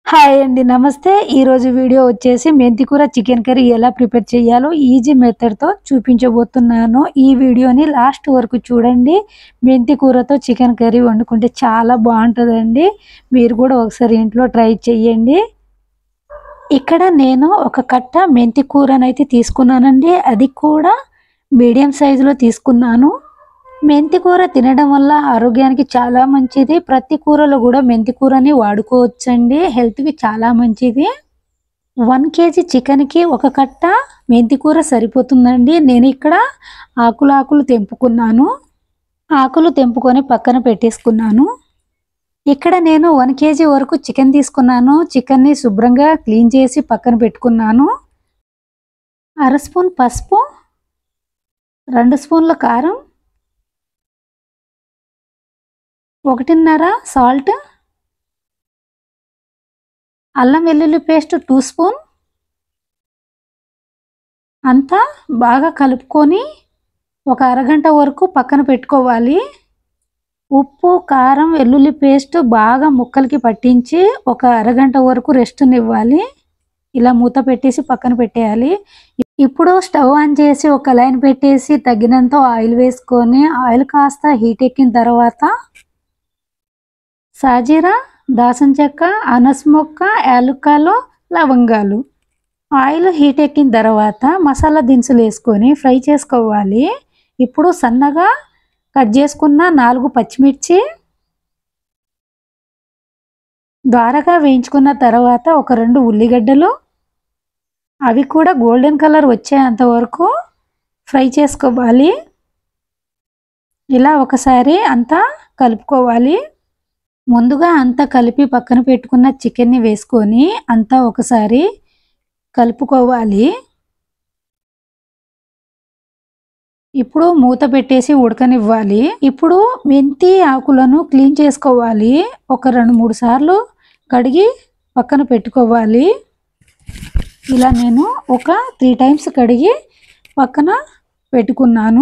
Hi అండి. నమస్తే. ఈరోజు వీడియో వచ్చేసి మెంతికూర చికెన్ కర్రీ ఎలా ప్రిపేర్ చేయాలో ఈజీ మెథడ్‌తో చూపించబోతున్నాను. ఈ వీడియోని లాస్ట్ వరకు చూడండి. మెంతికూరతో చికెన్ కర్రీ వండుకుంటే చాలా బావుంటదండి. మీరు కూడా ఒకసారి ఇంట్లో ట్రై చేయండి. ఇక్కడ నేను ఒక కట్ట మెంతికూరనైతే తీసుకున్నానండి. అది కూడా మీడియం సైజులో తీసుకున్నాను. మెంతికూర తినడం వల్ల ఆరోగ్యానికి చాలా మంచిది. ప్రతి కూరలో కూడా మెంతికూరని వాడుకోవచ్చండి. హెల్త్‌కి చాలా మంచిది. 1 కేజీ చికెన్‌కి ఒక కట్ట మెంతికూర సరిపోతుందండి. నేను ఇక్కడ ఆకులు తెంపుకున్నాను. ఆకులు తెంపుకొని పక్కన పెట్టేసుకున్నాను. ఇక్కడ నేను 1 కేజీ వరకు చికెన్ తీసుకున్నాను. చికెన్‌ని శుభ్రంగా క్లీన్ చేసి పక్కన పెట్టుకున్నాను. అర స్పూన్ పసుపు, 2 స్పూన్ల కారం, 1.5 సాల్ట్, అల్లం వెల్లుల్లి పేస్ట్ 2 స్పూన్ అంతా బాగా కలుపుకొని ఒక అరగంట వరకు పక్కన పెట్టుకోవాలి. ఉప్పు, కారం, వెల్లుల్లి పేస్ట్ బాగా ముక్కలకి పట్టించి ఒక అరగంట వరకు రెస్ట్‌నివ్వాలి. ఇలా మూత పెట్టేసి పక్కన పెట్టేయాలి. ఇప్పుడు స్టవ్ ఆన్ చేసి ఒక లైన్ పెట్టేసి తగినంత ఆయిల్ వేసుకొని ఆయిల్ కాస్త హీట్ ఎక్కిన తర్వాత సాజీరా, దాల్చిన చెక్క, అనస మొక్క, యాలుక్కాయలు, లవంగాలు. ఆయిల్ హీట్ ఎక్కిన తర్వాత మసాలా దినుసులు వేసుకొని ఫ్రై చేసుకోవాలి. ఇప్పుడు సన్నగా కట్ చేసుకున్న 4 పచ్చిమిర్చి ద్వారగా వేయించుకున్న తర్వాత ఒక 2 ఉల్లిగడ్డలు, అవి కూడా గోల్డెన్ కలర్ వచ్చేంత వరకు ఫ్రై చేసుకోవాలి. ఇలా ఒకసారి అంతా కలుపుకోవాలి. ముందుగా అంతా కలిపి పక్కన పెట్టుకున్న చికెన్ని వేసుకొని అంతా ఒకసారి కలుపుకోవాలి. ఇప్పుడు మూత పెట్టేసి ఉడకనివ్వాలి. ఇప్పుడు మెంతి ఆకులను క్లీన్ చేసుకోవాలి. ఒక 2-3 సార్లు కడిగి పక్కన పెట్టుకోవాలి. ఇలా నేను ఒక 3 టైమ్స్ కడిగి పక్కన పెట్టుకున్నాను.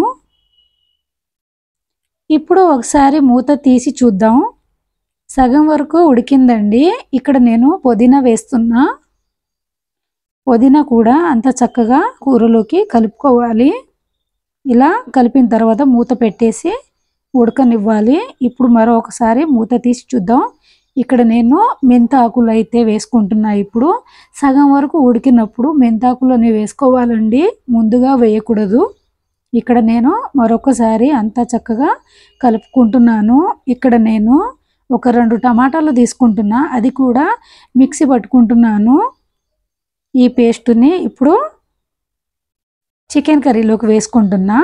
ఇప్పుడు ఒకసారి మూత తీసి చూద్దాం. సగం వరకు ఉడికిందండి. ఇక్కడ నేను పుదీనా వేస్తున్నా. పుదీనా కూడా అంత చక్కగా కూరలోకి కలుపుకోవాలి. ఇలా కలిపిన తర్వాత మూత పెట్టేసి ఉడకనివ్వాలి. ఇప్పుడు మరొకసారి మూత తీసి చూద్దాం. ఇక్కడ నేను మెంతాకులు అయితే వేసుకుంటున్నా. ఇప్పుడు సగం వరకు ఉడికినప్పుడు మెంతాకులని వేసుకోవాలండి, ముందుగా వేయకూడదు. ఇక్కడ నేను మరొకసారి అంతా చక్కగా కలుపుకుంటున్నాను. ఇక్కడ నేను ఒక 2 టమాటాలు తీసుకుంటున్నా. అది కూడా మిక్సీ పట్టుకుంటున్నాను. ఈ పేస్టుని ఇప్పుడు చికెన్ కర్రీలోకి వేసుకుంటున్నా.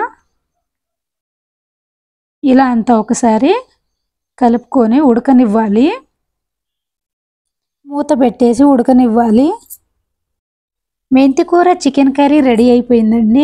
ఇలా అంతా ఒకసారి కలుపుకొని ఉడకనివ్వాలి. మూత పెట్టేసి ఉడకనివ్వాలి. మెంతికూర చికెన్ కర్రీ రెడీ అయిపోయిందండి.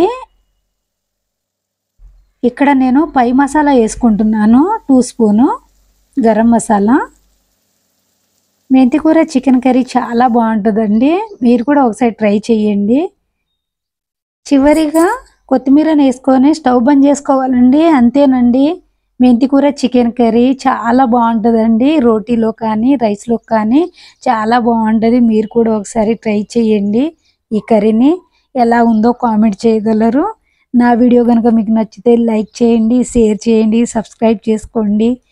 ఇక్కడ నేను పై మసాలా వేసుకుంటున్నాను. 2 స్పూను గరం మసాలా. మెంతికూర చికెన్ కర్రీ చాలా బాగుంటుందండి. మీరు కూడా ఒకసారి ట్రై చేయండి. చివరిగా కొత్తిమీరని వేసుకొని స్టవ్ బంద్ చేసుకోవాలండి. అంతేనండి, మెంతికూర చికెన్ కర్రీ చాలా బాగుంటుందండి. రోటీలో కానీ రైస్లో కానీ చాలా బాగుంటుంది. మీరు కూడా ఒకసారి ట్రై చేయండి. ఈ కర్రీని ఎలా ఉందో కామెంట్ చేయగలరు. నా వీడియో కనుక మీకు నచ్చితే లైక్ చేయండి, షేర్ చేయండి, సబ్స్క్రైబ్ చేసుకోండి.